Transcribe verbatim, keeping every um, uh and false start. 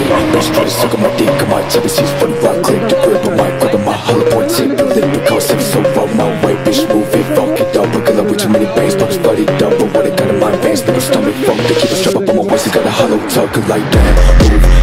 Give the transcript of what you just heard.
me. Bitch try to suck on my dick, I might take a seat for the right click. The grip on my grab on my hollow point tip. The lip because I'm so on my way. Bitch move it, fuck it up. I got up with too many bangs, pockets bloody double. What I got in my veins, make a stomach fuck. They keep a strap up on my waist, I got a hollow tuck like that. Move